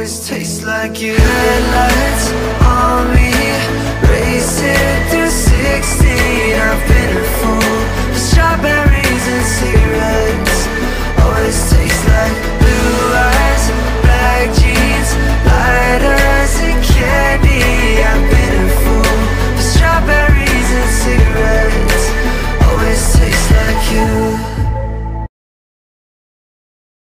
always taste like you. Headlights on me, racing through 16. I've been a fool.